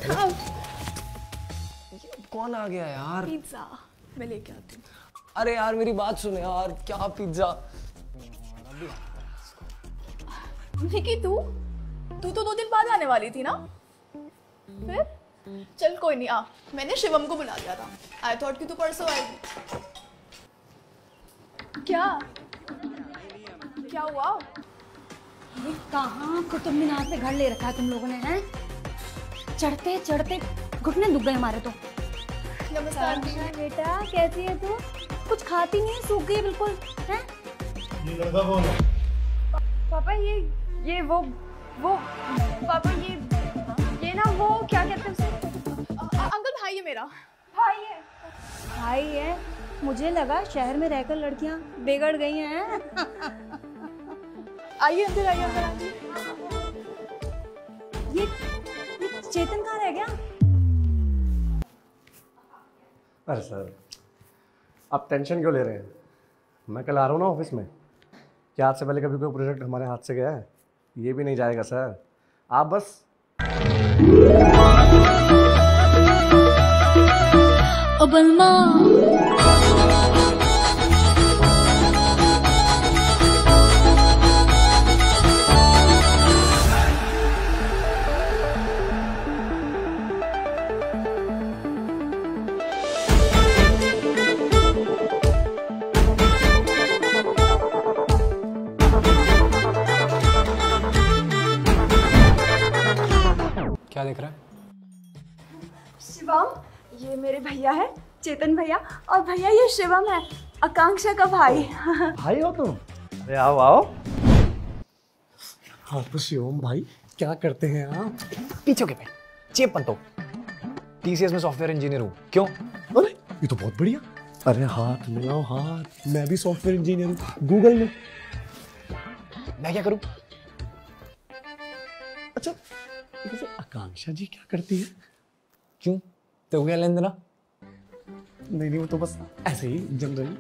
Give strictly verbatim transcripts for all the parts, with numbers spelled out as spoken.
कौन आ गया यार? पिज्जा मैं लेके आती हूँ। अरे यार मेरी बात सुन यार, क्या पिज्जा? निकी तू तू तो दो दिन बाद आने वाली थी ना? फिर चल कोई नहीं, आ मैंने शिवम को बुला दिया था। आई थॉट कि तू परसों आएगी। क्या क्या हुआ? ये कहाँ कुतुब मीनार पे घर ले रखा है तुम लोगों ने? हैं चढ़ते चढ़ते घुटने दुख गए हमारे तो। नमस्कार बेटा, कैसी है तू? कुछ खाती नहीं, सूख गई बिल्कुल। हैं? ये लड़का कौन है? पापा ये ये वो वो पापा ये ये ना वो क्या कहते हैं उसे? अंकल भाई है मेरा। भाई है। भाई है? मुझे लगा शहर में रहकर लड़कियां बिगड़ गई हैं। आइए अंदर, आइए अंदर आइए। ये, ये चेतन कहाँ रह गया? अरे सर, आप टेंशन क्यों ले रहे हैं? मैं कल आ रहा हूँ ना ऑफिस में। क्या आज से पहले कभी कोई प्रोजेक्ट हमारे हाथ से गया है? ये भी नहीं जाएगा सर। आप बस क्या देख रहा है? शिवम, ये मेरे भैया है चेतन भैया, और भैया ये शिवम है आकांक्षा का भाई। भाई हो तुम? अरे आओ आओ। हाँ तो शिवम भाई क्या करते हैं आप? पीछे के पे चेप पंतो, टीसीएस में सॉफ्टवेयर इंजीनियर हूँ। क्यों? अरे ये तो बहुत बढ़िया। अरे हाथ मिलाओ हाथ, मैं भी सॉफ्टवेयर इंजीनियर हूँ गूगल में। मैं क्या करूँ? अच्छा वैसे आकांक्षा जी क्या करती है? क्यों, तो क्या लेन देना? नहीं नहीं वो तो बस ऐसे ही जनरली।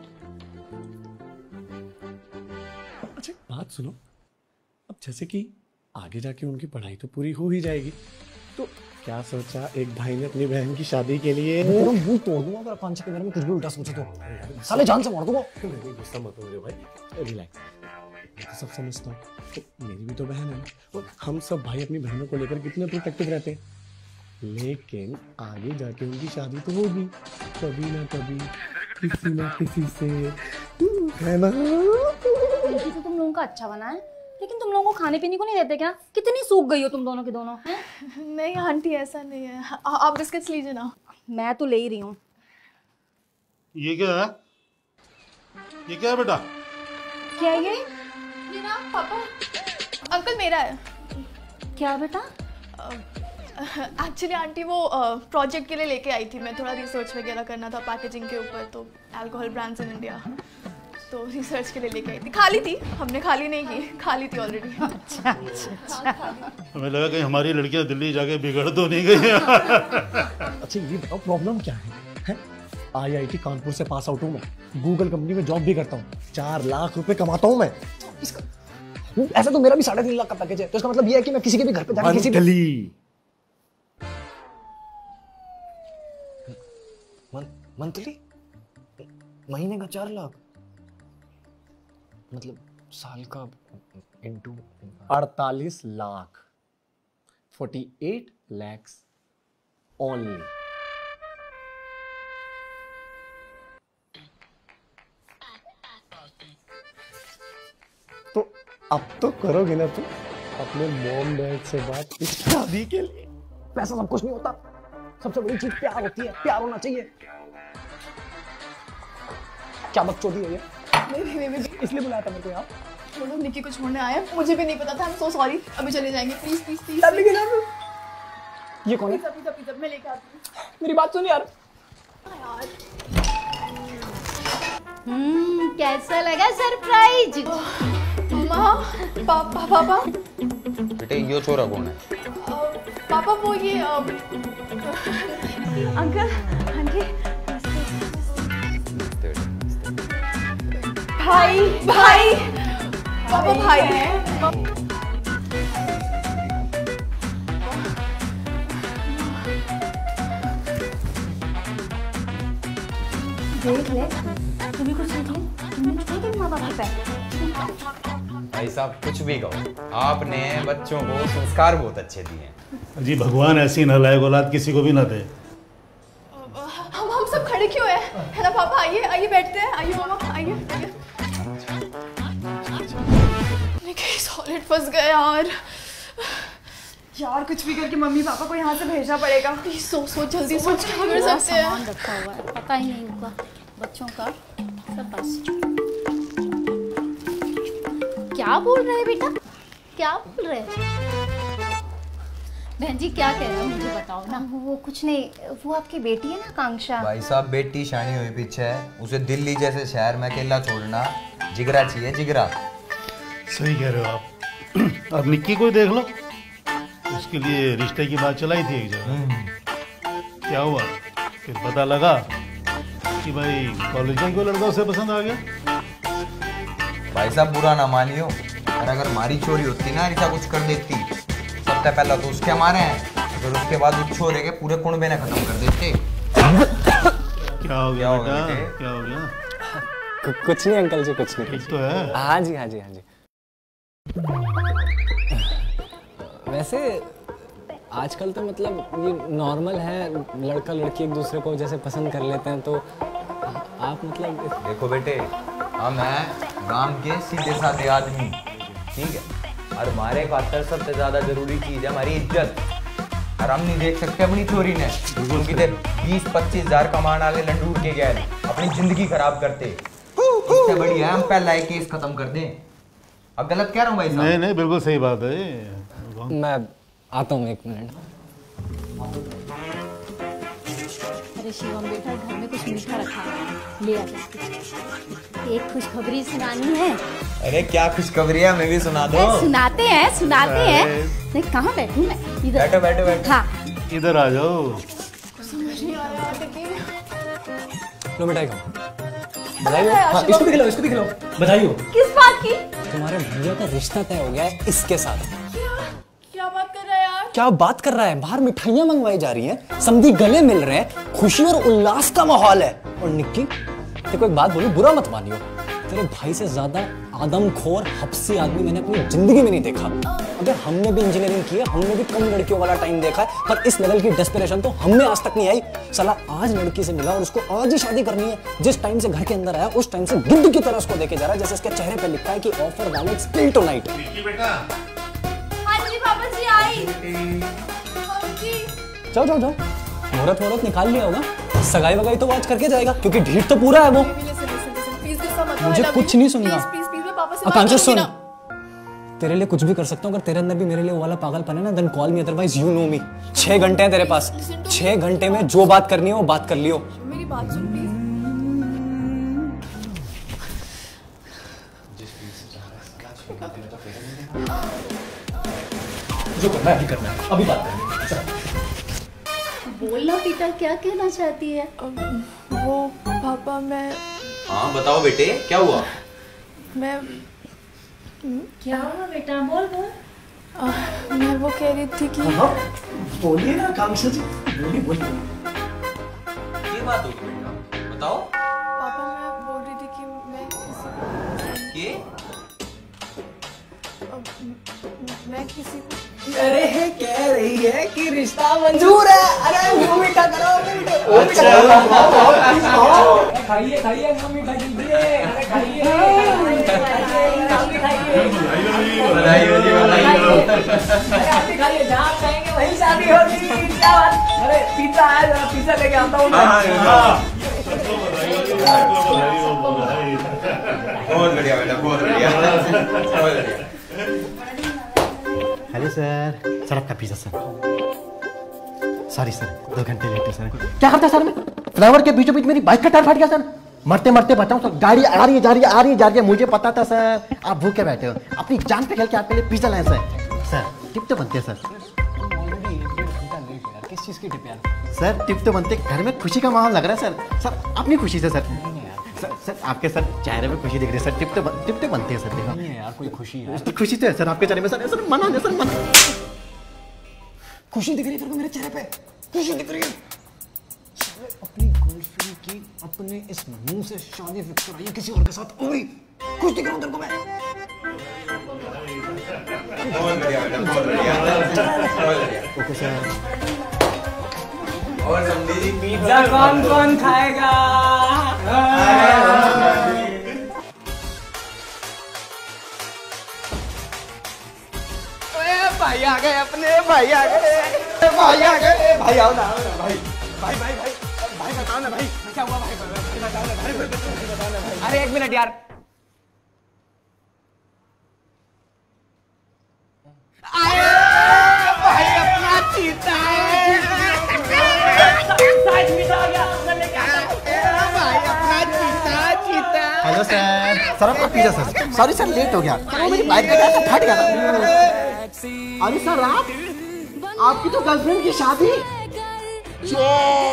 अच्छा बात सुनो, अब जैसे कि आगे जाके उनकी पढ़ाई तो पूरी हो ही जाएगी, तो क्या सोचा एक भाई ने अपनी बहन की शादी के लिए? पूरा मुंह तोड़ दूंगा अगर आकांक्षा के बारे में कुछ भी उल्टा सोचा तो। साले जान से मार दूंगा। नहीं गुस्सा मत हो मेरे भाई, रिलैक्स। मैं तो सब समझता हूँ, तो मेरी भी तो बहन है और हम सब भाई अपनी बहनों को लेकर कितने प्रोटेक्टिव रहते हैं, लेकिन आगे जाके उनकी शादी तो होगी कभी ना कभी किसी ना किसी से, है ना? तो तुम लोगों का अच्छा बना है, लेकिन तुम लोगों को खाने पीने को नहीं देते क्या? कितनी सूख गई हो तुम दोनों के दोनों। हैं? नहीं आंटी ऐसा नहीं है, आ, आप बिस्किट्स लीजिए ना। मैं तो ले ही रही हूँ। ये क्या है? ये क्या है बेटा? क्या ये? ये ना पापा, अंकल मेरा है। क्या बेटा? एक्चुअली आंटी वो प्रोजेक्ट के लिए लेके आई थी, मैं थोड़ा रिसर्च वगैरह करना था पैकेजिंग के ऊपर, तो अल्कोहल ब्रांड्स इन इंडिया, तो रिसर्च के लिए लेके आई थी। खाली थी, हमने खाली नहीं की, खाली थी ऑलरेडी। अच्छा अच्छा अच्छा। हमें लगा कहीं हमारी लड़कियां दिल्ली जाके बिगड़ तो नहीं गई। अच्छा ये बताओ प्रॉब्लम क्या है, है? आईआईटी कानपुर से पास आउट हूँ मैं, गूगल कंपनी में जॉब भी करता हूँ, चार लाख रुपए कमाता हूँ मैं। इसका ऐसा तो मेरा भी साढ़े तीन लाख का पैकेज है, तो इसका मतलब ये है कि मैं किसी के भी घर पे जाके किसी भी मंथली महीने का चार लाख मतलब साल का इंटू अड़तालीस lakh, forty eight lakhs only. तो अब तो करोगे ना तुम अपने मॉम डैड से बात इस शादी के लिए? पैसा सब कुछ नहीं होता, सबसे बड़ी चीज प्यार होती है, प्यार होना चाहिए। क्या बकचोदी है ये? नहीं नहीं नहीं, इसलिए बुलाया था मेरे को यहाँ। छोड़ो, निकी को छोड़ने आए, मुझे भी नहीं पता था। आई एम सो सॉरी, अभी चले जाएंगे प्लीज प्लीज प्लीज। ये कौन है? पिज्जा पिज्जा पिज्जा मैं लेके आती हूँ। मेरी बात सुन यार। यार हम्म कैसा लगा सरप्राइज? माँ, पापा पापा बेटे ये छोरा कौन है? पापा वो ये अंकल आंटी भाई भाई पापा भाई है। देख ले, तू भी कुछ सीख ले। तुमने छोड़ दे माँ बाप के पैर। भाई साहब कुछ भी कहो, आपने बच्चों को संस्कार बहुत अच्छे दिए हैं। जी भगवान ऐसी नालायक औलाद किसी को भी ना दे। हम हम सब खड़े क्यों हैं? है ना पापा, आइए आइए बैठते हैं, आइए मामा आइए आइए। मैं कहीं सॉलिड फंस गया यार। यार कुछ भी करके मम्मी पापा को यहाँ से भेजना पड़ेगा। प्लीज सो सो जल्दी सोच क्या कर सकते हैं। सामान रखा हुआ है, पता ही नहीं उनका बच्चों का सब बस। क्या बोल रहे हैं बेटा, क्या बोल रहे हैं? बहन जी क्या कह रहे हैं मुझे बताओ ना। वो कुछ नहीं, वो आपकी बेटी है ना आकांक्षा। भाई साहब बेटी शानी हुई पीछे है, उसे दिल्ली जैसे शहर में अकेला छोड़ना जिगरा चाहिए, जिगरा। सही कह रहे हो आप। अब निक्की को ही देख लो, उसके लिए रिश्ते की बात चलाई थी एक जगह। क्या हुआ, फिर पता लगा कि भाई कॉलेज में कोई लड़का उसे पसंद आ गया। भाई साहब बुरा ना मानियो, और अगर हमारी चोरी होती ना ऐसा कुछ कर देती, सबसे पहला तो उसके हमारे हैं, फिर उसके बाद उस छोरे के पूरे कुनबे ने खत्म कर देते। क्या हो गया बेटा, क्या हो गया? कुछ नहीं अंकल जी, कुछ नहीं। ठीक तो है? हाँ जी हाँ जी हाँ जी। वैसे आजकल तो मतलब ये नॉर्मल है, लड़का लड़की एक दूसरे को जैसे पसंद कर लेते हैं, तो आप मतलब। देखो बेटे, हम हैं गांव के सीधे साधे आदमी, ठीक है, और हमारे खातर सबसे ज्यादा जरूरी चीज है हमारी इज्जत। और हम नहीं देख सकते अपनी चोरी ने, क्योंकि बीस पच्चीस हजार कमाने वाले लंडूर के गैर अपनी जिंदगी खराब करते। इससे बढ़िया है हम पहला ही केस खत्म कर दें। अब गलत कह रहा हूँ भाई साहब? नहीं नहीं बिल्कुल सही बात है। मैं आता हूँ एक मिनट। अरे शिवम बेटा, घर में कुछ मीठा रखा है, ले आ। एक खुशखबरी सुनानी है। अरे क्या खुशखबरी है, मैं भी सुना दो। सुनाते हैं सुनाते हैं। नहीं कहाँ बैठूं मैं? इधर बैठो बैठो बैठो। हाँ इधर आ जाओ। समझ नहीं आ रहा है। लो मिठाई खाओ। बधाई हो। हाँ, इसको भी खिलाओ, इसको भी खिलाओ। बधाई हो। किस बात की? तुम्हारे भैया का रिश्ता तय हो गया है इसके साथ। क्या बात कर रहा है यार? क्या बात कर रहा है? बाहर मिठाइयाँ मंगवाई जा रही हैं, समधी गले मिल रहे हैं, खुशी और उल्लास का माहौल है। और निक्की देखो एक बात बोलूं, बुरा मत मानियो, तेरे भाई से ज्यादा आदमखोर हपसी आदमी मैंने अपनी जिंदगी में नहीं देखा। अगर हमने भी इंजीनियरिंग की है, हमने भी कम लड़कियों वाला टाइम देखा है, पर इस लेवल की डेस्परेशन तो हमने आज तक नहीं आई। साला आज लड़की से मिला और उसको आज ही शादी करनी है। जिस टाइम से घर के अंदर आया उस टाइम से गिद्ध की तरह उसको देखे जा रहा है, जैसे इसके चेहरे पे लिखा है कि ऑफर वैलिड स्टिल टुनाइट। हाँ जी पापा जी आई। जाओ जाओ जाओ, मुहूर्त मुहूर्त निकाल लिया होगा, सगाई वगाई तो आज करके जाएगा, क्योंकि ढीठ तो पूरा है वो। मुझे कुछ नहीं सुनना। आकांक्षा सुन, तेरे लिए कुछ भी कर सकता हूँ, अगर तेरे अंदर भी मेरे लिए वो वाला पागलपन है ना, then call me, otherwise you know me. छह घंटे हैं तेरे पास, छह घंटे में जो बात करनी है वो बात कर लियो। मेरी बात सुन प्लीज। जो करना है अभी करना है, अभी बात करनी है। बोलना बेटा, क्या कहना चाहती है? वो पापा मैं हाँ बताओ बेटे, क्या हुआ? मैं क्या हुआ बेटा, बोल बोल। आ, मैं वो कह रही थी कि हाँ बोलिए ना आकांक्षा जी, बोलिए बोलिए। ये बात होगी बेटा, बताओ। पापा मैं बोल रही थी कि मैं किसी के? मैं किसी को अरे है कह रही है कि रिश्ता मंजूर है। अरे वो मीठा करो, वो मीठा करो। खाइए खाइए मम्मी खाइए, अरे खाइए बधाई हो जी, बधाई हो। अरे खाइए, जहाँ खाएंगे वहीं शादी होगी। क्या बात? अरे पिज्जा है, जरा पिज्जा लेके आता हूँ। बहुत बढ़िया बेटा, बहुत बढ़िया, बहुत बढ़िया। हेलो सर, सर आपका पिज्जा सर। सॉरी सर, दो घंटे लेट है सर। क्या करता है सर? मैं फ्लावर के बीचों बीच मेरी बाइक का टायर फट गया सर। मरते मरते बचाऊं सर, गाड़ी आ रही है जा रही है आ रही है जा रही है, मुझे पता था सर। आप भूखे बैठे हो, अपनी जान पे खेल के आपके लिए पिज्जा लाए सर। सर टिप तो बनते सर। किस चीज की टिप यार? सर टिप तो बनते, घर में खुशी का माहौल लग रहा है सर। सर अपनी खुशी से सर। सर सर आपके सर चेहरे में खुशी दिख रही है सर। टिप तो टिप तो बनते हैं सर। देखो नहीं है यार, कोई खुशी है? खुशी तो है सर आपके चेहरे में सर। सर मना सर मना। खुशी दिख रही है तेरे को मेरे चेहरे पे? खुशी दिख रही है? अपनी गर्लफ्रेंड की अपने इस मुंह से शादी फिक्स कराई है किसी और के साथ। ओए कुछ दिख रहा हूं तेरे को मैं। बहुत बढ़िया बेटा, बहुत बढ़िया, बहुत बढ़िया। Okay sir. और समझी जी पिज्जा कौन कौन खाएगा? भाई आ गए अपने, भाई आ गए, भाई आ गए, भाई आओ ना, भाई भाई भाई भाई भाई बताओ ना भाई क्या हुआ, भाई भाई बताओ ना भाई, बताओ ना भाई। अरे एक मिनट यार, आए भाई अपना चीता है, साइड में आ गया, भाई अपना चीता चीता। हेलो सर, सर आपका pizza sir. Sorry sir late हो गया, वो मेरी बाइक का टायर फट गया था। अरे सर आप, आपकी तो गर्लफ्रेंड की शादी।